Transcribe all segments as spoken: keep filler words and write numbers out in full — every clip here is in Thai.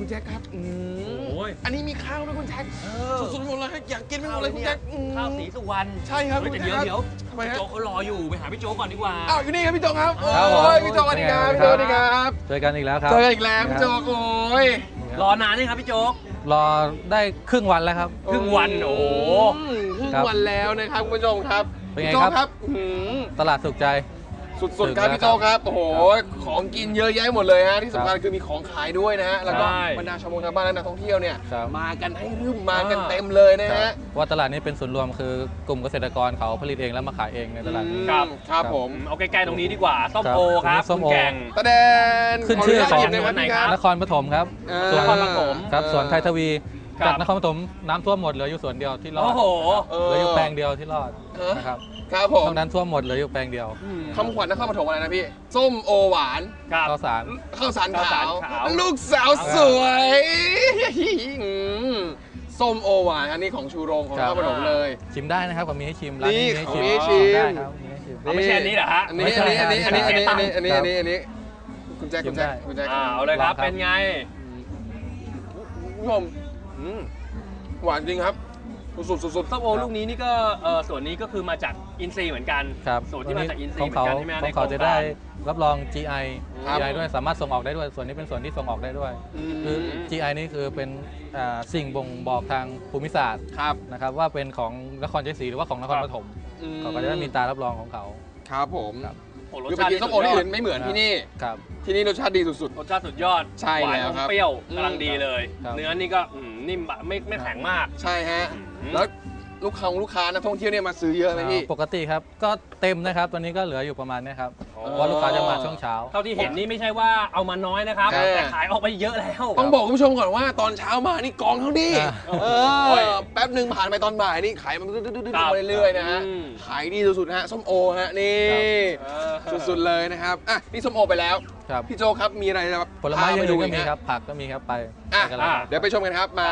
คุณแจ็คครับอืมอันนี้มีข้าวด้วยคุณแจ็คสุดๆหมดเลยอยากกินไปหมดเลยคุณแจ็คข้าวสีสุวรรณใช่ครับแต่เดี๋ยวเดี๋ยวทำไมฮะโจ๊กเขารออยู่ไปหาพี่โจ๊กก่อนดีกว่าอ้าวอยู่นี่ครับพี่โจ๊กครับโอ้ยพี่โจ๊กสวัสดีครับพี่โจ๊กสวัสดีครับเจอกันอีกแล้วครับเจอกันอีกแล้วพี่โจ๊กโอ้ยรอนานนี่ครับพี่โจ๊กรอได้ครึ่งวันแล้วครับครึ่งวันโอ้โหครึ่งวันแล้วนะครับคุณผู้ชมครับเป็นไงครับตลาดสุขใจสุดๆครับพี่โจ๊กครับโอ้โหของกินเยอะแยะหมดเลยฮะที่สำคัญคือมีของขายด้วยนะฮะแล้วก็บรรดาชาวมงชาวบ้านและนักท่องเที่ยวเนี่ยมากันให้รึมมากันเต็มเลยนะฮะว่าตลาดนี้เป็นศูนย์รวมคือกลุ่มเกษตรกรเขาผลิตเองแล้วมาขายเองในตลาดนี้ครับครับผมเอาใกล้ๆตรงนี้ดีกว่าส้มโอครับส้มแกงตะแดนขึ้นชื่อของนครปฐมครับสวนนครปฐมครับสวนไทยทวีจากนครปฐมน้ำท่วมหมดเหลืออยู่สวนเดียวที่รอดโอ้โหเหลืออยู่แปลงเดียวที่รอดนะครับครับผมตรงนั้นท่วมหมดเหลืออยู่แปลงเดียวคำขวัญนครปฐมอะไรนะพี่ส้มโอหวานข้าวสารข้าวสารขาวลูกสาวสวยส้มโอหวานอันนี้ของชูโรงของนครปฐมเลยชิมได้นะครับผมมีให้ชิมร้านนี้มีให้ชิมได้ครับไม่ใช่อันนี้เหรอฮะอันนี้อันนี้อันนี้อันนี้อันนี้อันนี้อันนี้อันนี้อันนี้คุณแจ็คคุณแจ็คคุณแจ็คเอาเลยครับเป็นไงผู้ชมหวานจริงครับสุดๆสุดๆส้มโอลูกนี้นี่ก็ส่วนนี้ก็คือมาจากอินทรีย์เหมือนกันส่วนที่มาจากอินทรีย์เหมือนกันใช่ไหมของเขาจะได้รับรอง จี ไอ จี ไอ ด้วยสามารถส่งออกได้ด้วยส่วนนี้เป็นส่วนที่ส่งออกได้ด้วยคือ จี ไอ นี่คือเป็นสิ่งบ่งบอกทางภูมิศาสตร์นะครับว่าเป็นของนครชัยศรีหรือว่าของนครปฐมเขาก็จะได้มีตารับรองของเขาครับผมคือไปกินส้มโอที่อื่นไม่เหมือนที่นี่ที่นี่รสชาติดีสุดๆรสชาติสุดยอดใช่แล้วครับเปรี้ยวกำลังดีเลยเนื้อนี่ก็นิ่มไม่ไม่แข็งมากใช่ฮะแล้วลูกค้าลูกค้านักท่องเที่ยวเนี่ยมาซื้อเยอะไหมพี่ปกติครับก็เต็มนะครับตอนนี้ก็เหลืออยู่ประมาณนี้ครับเพราะลูกค้าจะมาช่วงเช้าเท่าที่เห็นนี่ไม่ใช่ว่าเอามาน้อยนะครับแต่ขายออกไปเยอะแล้วต้องบอกคุณผู้ชมก่อนว่าตอนเช้ามานี่กองเท่านี้แป๊บหนึ่งผ่านไปตอนบ่ายนี่ขายมันดื้อๆไปเรื่อยๆนะฮะขายดีสุดๆฮะส้มโอฮะนี่สุดๆเลยนะครับอ่ะนี่ส้มโอไปแล้วพี่โจครับมีอะไรครับผลไม้เยอะๆก็มีครับผักก็มีครับไปเดี๋ยวไปชมกันครับมา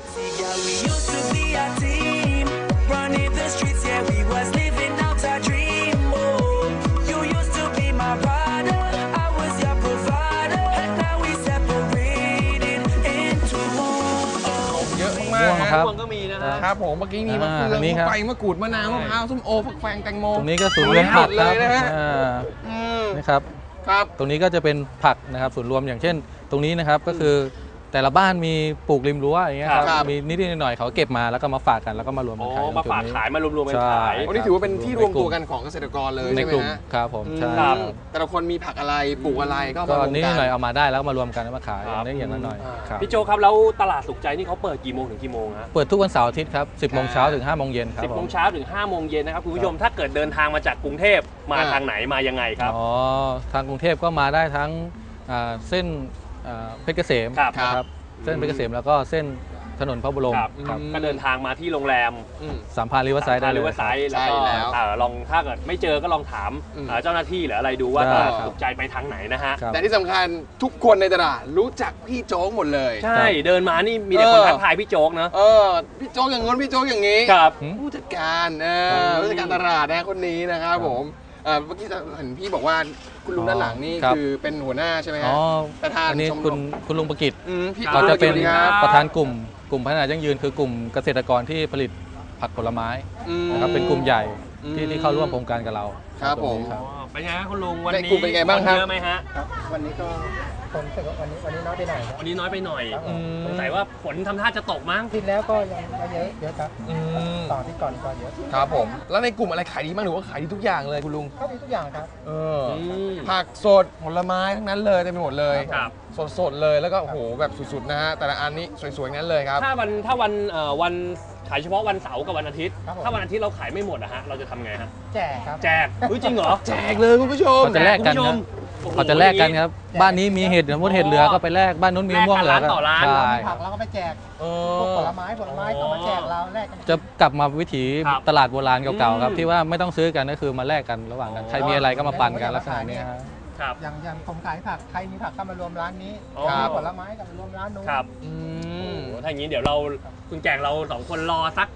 ครับก็มีนะครับผมเมื่อกี้มีมะเขือไฟมะกรูดมะนาวมะพร้าวส้มโอฝักแฟงแตงโมตรงนี้ก็ศูนย์รวมผักเลยนะฮะนี่ครับครับตรงนี้ก็จะเป็นผักนะครับศูนย์รวมอย่างเช่นตรงนี้นะครับก็คือแต่ละบ้านมีปลูกริมรั้วอย่างเงี้ยครับมีนิดๆหน่อยๆเขาเก็บมาแล้วก็มาฝากกันแล้วก็มารวมกันขายมาฝากขายมารวมๆกันขายวันนี้ถือว่าเป็นที่รวมตัวกันของเกษตรกรเลยในกลุ่มครับผมใช่แต่ละคนมีผักอะไรปลูกอะไรก็ก็นิดหน่อยเอามาได้แล้วมารวมกันแล้วมาขายนี่อย่างนั้นหน่อยพี่โจครับแล้วตลาดสุขใจนี่เขาเปิดกี่โมงถึงกี่โมงฮะเปิดทุกวันเสาร์อาทิตย์ครับสิบโมงเช้าถึงห้าโมงเย็นครับสิบโมงเช้าถึงห้าโมงเย็นนะครับคุณผู้ชมถ้าเกิดเดินทางมาจากกรุงเทพมาทางไหนมายังไงครับอ๋อทางกรุงเทพก็มาได้ทั้งเส้นเพชรเกษมครับเส้นเพชรเกษมแล้วก็เส้นถนนพระบรมก็เดินทางมาที่โรงแรมสามพานริเวอร์ไซด์ได้ริเวอร์ไซด์แล้วก็ลองถ้าเกิดไม่เจอก็ลองถามเจ้าหน้าที่หรืออะไรดูว่าถูกใจไปทางไหนนะฮะแต่ที่สำคัญทุกคนในตลาดรู้จักพี่โจ๊กหมดเลยใช่เดินมานี่มีแต่คนทักทายพี่โจ๊กนะเออพี่โจ๊กอย่างงี้พี่โจ๊กอย่างนี้ผู้จัดการผู้จัดการตลาดนะคนนี้นะครับผมเมื่อกี้เห็นพี่บอกว่าคุณลุงด้านหลังนี่คือเป็นหัวหน้าใช่ไหมครับประธานนี้คุณคุณลุงประกิตเราจะเป็นประธานกลุ่มกลุ่มพัฒนายั่งยืนคือกลุ่มเกษตรกรที่ผลิตผักผลไม้นะครับเป็นกลุ่มใหญ่ที่ที่เข้าร่วมโครงการกับเราครับผมเป็นไงคุณลุงวันนี้กลุ่มเป็นไงบ้างครับเยอะไหมฮะวันนี้ก็ผมรู้สึกว่าวันนี้วันนี้น้อยไปหน่อยวันนี้น้อยไปหน่อยสงสัยว่าฝนทำท่าจะตกมั้งทิศแล้วก็ยังไม่เยอะเยอะครับต่อที่ก่อนก่อนเยอะครับผมแล้วในกลุ่มอะไรขายดีบ้างหรือว่าขายดีทุกอย่างเลยคุณลุงขายดีทุกอย่างครับเออผักสดผลไม้ทั้งนั้นเลยเต็มไปหมดเลยสดๆเลยแล้วก็โอ้โหแบบสุดๆนะฮะแต่ละอันนี้สวยๆนั้นเลยครับถ้าวันถ้าวันวันขายเฉพาะวันเสาร์กับวันอาทิตย์ถ้าวันอาทิตย์เราขายไม่หมดอะฮะเราจะทำไงฮะแจกครับแจกจริงเหรอแจกเลยคุณผู้ชมเขาจะแลกกันครับเขาจะแลกกันครับบ้านนี้มีเห็ดสมมติเห็ดเหลือก็ไปแลกบ้านนู้นมีม่วงเหลือก็ต่อร้านผักเราก็ไปแจกผลไม้ผลไม้ก็มาแจกเราแลกกันจะกลับมาวิถีตลาดโบราณเก่าๆครับที่ว่าไม่ต้องซื้อกันก็คือมาแลกกันระหว่างกันใครมีอะไรก็มาปั่นกันลักษณะนี้ครับอย่างอย่างผมขายผักใครมีผักก็มารวมร้านนี้ผลไม้ก็มารวมร้านนู้นครับถ้าอย่างนี้เดี๋ยวเราคุณแจกเราสองคนรอสัก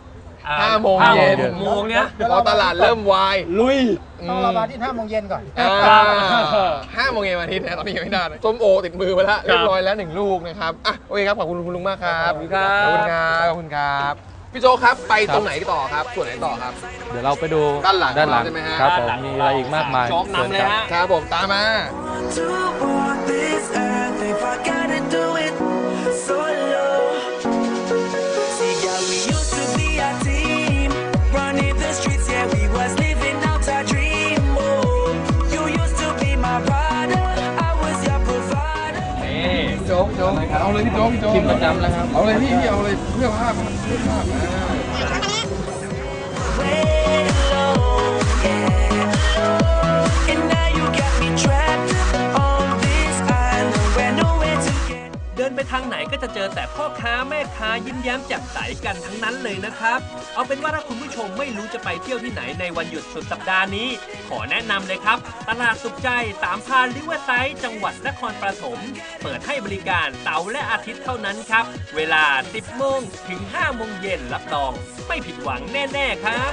ห้าโมงห้าเย็นโมงเนี้ยพอตลาดเริ่มวายลุยต้องรอมาที่ห้าโมงเย็นก่อนอ่าห้าโมงเย็นวันอาทิตย์นะตอนนี้ยังไม่ได้เลยส้มโอติดมือไปแล้วครัเรีบยบร้อยแล้วหนึ่งลูกนะครับอ่ะโอเคครับขอบคุณคุณลุงมากครับขอบคุณครับขอบคุณครับขอบคุณครับพี่โจครับไปตรงไหนต่อครับส่วนไหนต่อครับเดี๋ยวเราไปดูด้านหลังด้านหลังใช่ไหมฮะครับผด้านมหลังมีอะไรอีกมากมายโจ๊กนำเลยฮะครับผมตามมา to walk this earth if I gotta do it solo. See, yeah, we used to be a team, running the streets, yeah, we was living out our dream. Oh, you used to be my rider, I was your provider. นี่พี่โจพี่โจเอาเลยพี่โจพี่โจทีมประจำแล้วครับเอาเลยพี่พี่เอาเลยเพื่อภาพเพื่อภาพอ่า Way low, yeah, and now you got me trapped on this island where nowhere to get. เดินไปทางไหนก็จะเจอแต่พ่อค้าแม่ค้ายิ้มแย้มแจ่มใสกันทั้งนั้นเลยนะครับ เอาเป็นว่าถ้าคุณผู้ชมไม่รู้จะไปเที่ยวที่ไหนในวันหยุดสุดสัปดาห์นี้ ขอแนะนำเลยครับ ตลาดสุขใจสามพรานริเวอร์ไซด์จังหวัดนครปฐมเปิดให้บริการเสาร์และอาทิตย์เท่านั้นครับ เวลา สิบโมงถึงห้าโมงเย็นรับรอง ไม่ผิดหวังแน่ๆครับ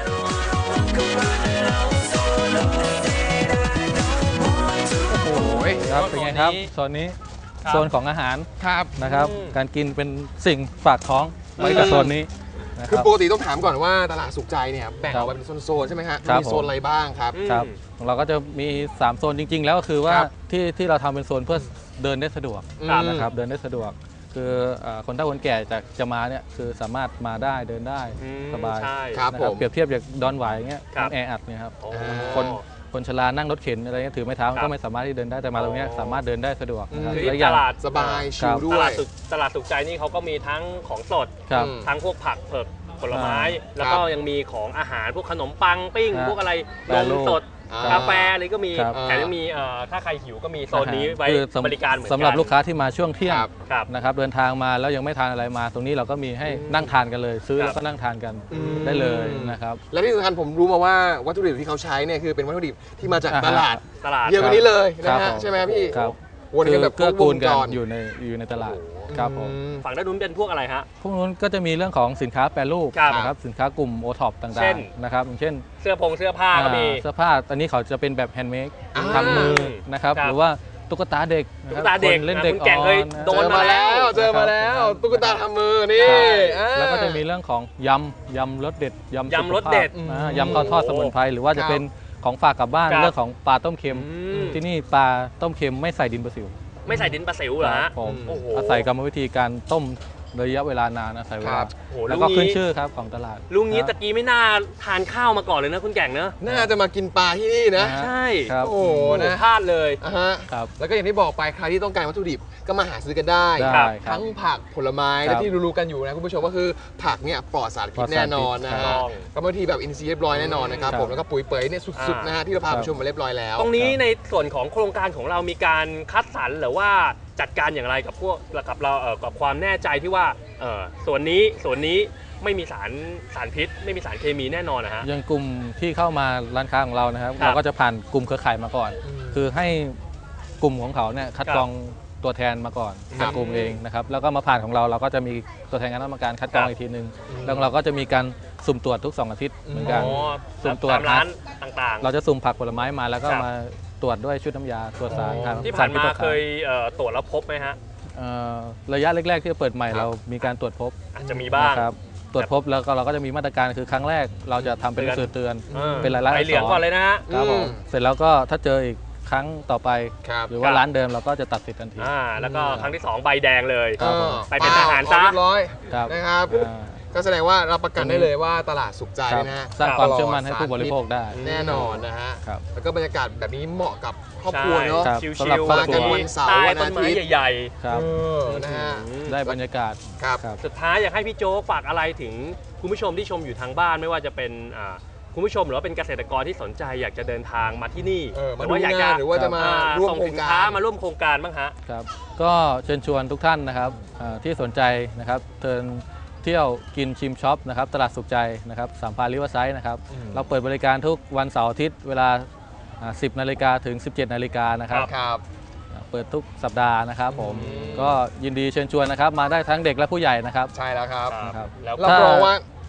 โอ้โหครับเป็นไงครับโซนนี้ครับโซนของอาหารครับนะครับอืมการกินเป็นสิ่งฝากท้องไว้กับโซนนี้นะคคือรับปกติต้องถามก่อนว่าตลาดสุขใจเนี่ยแบ่งออกไปเป็นโซนๆใช่ไหมฮะครับมีโซนอะไรบ้างครับครับของเราก็จะมีสามโซนจริง ๆ แล้วก็คือว่าครับที่ที่เราทำเป็นโซนเพื่อเดินได้สะดวกครับนะครับเดินได้สะดวก คือเอ่อคนเฒ่าคนแก่จะจะมาเนี่ยคือสามารถมาได้เดินได้อืมสบายใช่ครับนะผมเปรียบเทียบจากดอนหวายอย่างเงี้ยครับแออัดเนี่ยครับโอ้คนคนชรานั่งรถเข็นอะไรเงี้ยถือไม้เท้าครับก็ไม่สามารถที่เดินได้แต่มาตรงเนี้ยอ๋อสามารถเดินได้สะดวกนะครับคือและที่อย่าตงลาดสบายชิลด้ตวลาย ดสุขตลาดสุขใจนี่เขาก็มีทั้งของสดครับอืมทั้งพวกผักเผือกผลไม้อ่แล้วก็ยังมีของอาหารพวกขนมปังปิ้งครับพวกอะไรแปรนรูมปสดอ่ากกาแฟอะไรก็มีครับแถมยังมีเอ่อถ้าใครหิวก็มีโซนนี้ไว้คือสำบริการเหมือนกันสำหรับลูกค้าที่มาช่วงเที่ยงครับครับนะครับเดินทางมาแล้วยังไม่ทานอะไรมา ตรงนี้เราก็มีให้นั่งทานกันเลย ซื้อครับแล้วก็นั่งทานกันอืมได้เลยนะครับและที่สำคัญผมรู้มาว่าวัตถุดิบที่เขาใช้เนี่ยคือเป็นวัตถุดิบที่มาจากอ่าฮะตลาดตลาดเดียวกันนี้เลยนะครัฮะบผมใช่ไหมพี่ครับวนกันแบบเกื้อกูลกันวงจรอยู่ในอยู่ในตลาดครับผมอืมฝั่งด้านนู้นเป็นพวกอะไรฮะพวกนู้นก็จะมีเรื่องของสินค้าแปรรูปครับนะครับสินค้ากลุ่มโอท็อปต่าเช่งนๆนะครับอย่างเช่นเสื้อผงเสื้อผ้าก็มีอ่าเสื้อผ้าอันนี้เขาจะเป็นแบบแฮนด์เมดอ่าทำมือนะครับครับหรือว่าตุ๊กตาเด็กนะตุ๊ครักตาเด็กคนเล่นนะเด็กคุณแก่งเคยอ่อนนะโดเจอมาแล้วเจอมาแล้วครับตุ๊กตาทำมือนี่ครับอ่าแล้วก็จะมีเรื่องของยำยำรสเด็ดยำยำรสเด็ดสุขภาพอ่ายำข้าวทอดสมุนไพรหรือว่าจะครับเป็นของฝากกลับบ้านครับเรื่องของปลาต้มเค็มอืมที่นี่ปลาต้มเค็มไม่ใส่ดินประสิวไม่ใส่ดินประสิวเหรอคฮะรับผมโอ้โหอาศัยกรรมวิธีการต้มระยะเวลานานอาศัยเวครัลาบโอ้โหแล้วก็ลุงนี้ขึ้นชื่อครับของตลาดลุงนี้นะตะกี้ไม่น่าทานข้าวมาก่อนเลยนะคุณแก่งเนอะน่าจะมากินปลาที่นี่นะนะฮะใช่ครับโอ้โหนะพลาดเลยอ่าฮะครับแล้วก็อย่างที่บอกไปใครที่ต้องการวัตถุดิบก็มาหาซื้อกันได้ได้ครับครับทั้งผักผลไม้ครับและที่รู้ๆกันอยู่นะคุณผู้ชมก็คือผักเนี่ยปลอดสารพิษแน่นอนนะครัฮะบกรรมวิธีแบบอินทรีย์เรียบร้อยแน่นอนนะครับครับผมแล้วก็ปุ๋ยเปยเนี่ยสุดๆนะฮะที่เราพาไปชมมาเรียบร้อยแล้วตรงนี้ในส่วนของโครงการของเรามีการคัดสรรหรือว่าจัดการอย่างไรกับพวกกับเราเอ่อกับความแน่ใจที่ว่าเอ่อส่วนนี้ส่วนนี้ไม่มีสารสารพิษ ไม่มีสารเคมีแน่นอนนะฮะอย่างกลุ่มที่เข้ามาร้านค้าของเรานะครับครับเราก็จะผ่านกลุ่มเครือข่ายมาก่อนอืมคือให้กลุ่มของเขาเนี่ยคัดครับกรองตัวแทนมาก่อนครัจาบกกลุ่มเองนะครับแล้วก็มาผ่านของเราเราก็จะมีตัวแทนคณะกรรมการคัดกรองครับอีกทีหนึงแล้วเราก็จะมีการสุ่มตรวจทุกสองอาทิตย์เหมือนกันอ๋อสุ่มตรวจตามร้านต่างเราจะสุ่มผักผลไม้มาแล้วก็ครับมาตรวจด้วยชุดน้ำยาตรวจสารครับๆ ที่ผ่านสรพิษมาตกค้งเคยเอ่อตรวจแล้วพบไหมฮะเอ่อระยะแรกๆที่เปิดใหม่ครับเรามีการตรวจพบอาจจะมีบ้างนะครับตรวจพบแล้วก็เราก็จะมีมาตรการคือครั้งแรกเราจะทำเป็นหนังสือเตือนออเป็นรายละเอียดใบเหลืองก่อนเลยนะฮะครับผมอืมเสร็จแล้วก็ถ้าเจออีกครั้งต่อไปครับหรือว่าครับร้านเดิมเราก็จะตัดสิทธิ์ทันทีอ่าแล้วก็ครั้งที่สองใบแดงเลยครับผมไปเป็นทหารซะเปล่เรียบร้อยครับนะครับอ่าก็แสดงว่ารับประกันได้เลยว่าตลาดสุขใจครับนะฮะสร้างความเชื่อมั่นให้ผู้บริโภคได้แน่นอนนะฮะครับแล้วก็บรรยากาศแบบนี้เหมาะกับครอบครัวเนอะครับชิวสำหรับๆครอบครัวมากันวันเสาร์ใต้วันต้อานไม้ทิตย์ใหญ่ครับเออนะฮะๆได้บรรยากาศครับครับสุดท้ายอยากให้พี่โจ๊กฝากอะไรถึงคุณผู้ชมที่ชมอยู่ทางบ้านไม่ว่าจะเป็นอ่าคุณผู้ชมหรือว่าเป็นเกษตรกรที่สนใจอยากจะเดินทางมาที่นี่เออมาหดูว่าอยากงานหรือว่าจะมาอ่ร่วมส่งโครสิงนการค้ามาร่วมโครงการบ้างฮะครับก็เชิญชวนทุกท่านนะครับอ่าที่สนใจนะครับเดินเที่ยวกินชิมช็อปนะครับตลาดสุขใจนะครับสามพรานริเวอร์ไซด์นะครับอืมเราเปิดบริการทุกวันเสาร์อาทิตย์เวลาอ่าสิบนาฬิกาถึง สิบเจ็ดนาฬิกานะครับครับเปิดทุกสัปดาห์นะครับผมอืมก็ยินดีเชิญชวนนะครับมาได้ทั้งเด็กและผู้ใหญ่นะครับใช่แล้วครับนะครับแล้วรับถ้ารองว่า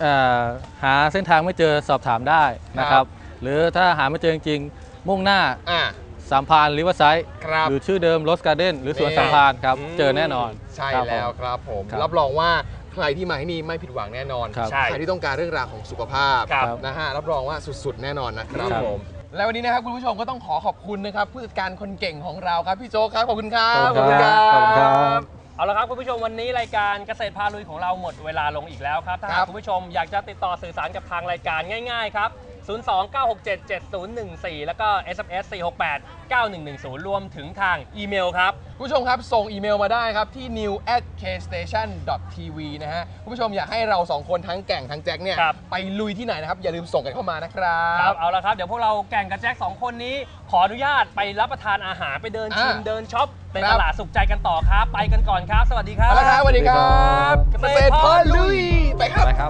เอ่อหาเส้นทางไม่เจอสอบถามได้นะครับหรือถ้าหาไม่เจอจริงๆมุ่งหน้าอ่าสามพานริเวอร์ไซด์ครับหรือชื่อเดิมโรสการ์เด้นหรือสวนสามพานครับเจอแน่นอนใช่ครับแล้วผมครับผมครับรับรองว่าใครที่มาที่นี่ไม่ผิดหวังแน่นอนครับใช่ใครที่ต้องการเรื่องราวของสุขภาพครับนะฮะรับรองว่าสุดๆแน่นอนนะครับครับผมและวันนี้นะครับคุณผู้ชมก็ต้องขอขอบคุณนะครับผู้จัดการคนเก่งของเราครับพี่โจ๊กครับขอบคุณครับขอบคุณครับขอบคุณครับเอาละครับคุณผู้ชมวันนี้รายการเกษตรพาลุยของเราหมดเวลาลงอีกแล้วครับถ้าคหารักบคุณผู้ชมอยากจะติดต่อสื่อสารกับทางรายการง่ายๆครับ ศูนย์ สอง เก้า หก เจ็ด เจ็ด ศูนย์ หนึ่ง สี่ แล้วก็ เอส เอ็ม เอส สี่ หก แปด เก้า หนึ่ง หนึ่ง ศูนย์ รวมถึงทางอีเมลครับคุณผู้ชมครับส่งอีเมลมาได้ครับที่ นิว แอท เค สเตชัน ดอท ที วี นะฮะคุณผู้ชมอยากให้เราสองคนทั้งแก่งทั้งแจ็คเนี่ยครับไปลุยที่ไหนนะครับอย่าลืมส่งกันเข้ามานะครัครับ บเอาละครับเดี๋ยวพวกเราแก่งกับแจ็คสองคนนี้ ขออนุญาตไปรับประทานอาหารไปเดินชิมอ่าเดินช็อปในครัตบลาดสุขใจกันต่อครับ ไปกันก่อนครับ สวัสดีครับเอาละครับสวัสดีครับเกเกษษตตรรพาพาลุลุยยไปครับไปครับ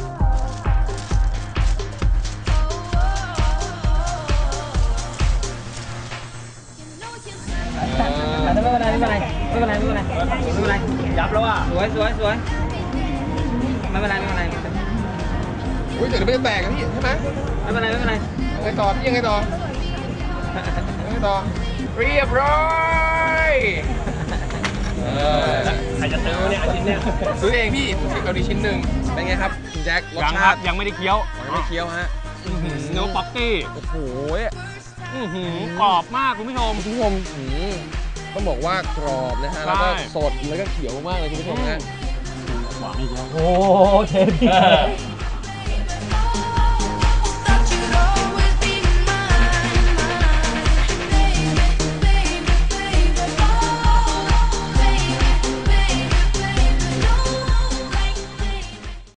ไม่เป็นไรไม่เป็นไรไม่เป็นไรไม่เป็นไรไม่เป็นไรยับแล้วอ่ะสวยสวยสวยไม่เป็นไรไม่เป็นไรอุ้ยเดี๋ยวไม่ได้แตกนะพี่ใช่ไหมไม่เป็นไรไม่เป็นไรยังไงต่อพี่ยังไงต่อยังไงต่อเรียบร้อยเออใครจะซื้อเนี่ยอาทิตย์เนี่ยซื้อเองพี่ผมซื้อเอาดีชิ้นหนึ่งเป็นไงครับคุณแจ็ครสยังคชารับติยังไม่ได้เคี้ยวยังไม่เคี้ยวฮะเนื้อป๊อกกี้โอ้โหอื้อหือกรอบมากคุณผู้ชมคุณผู้ชมอืมต้องบอกว่ากรอบนะฮะแล้วก็ใช่สดแล้วก็เขียวมากเลยคุณผู้ชมฮะโอ้เทพี่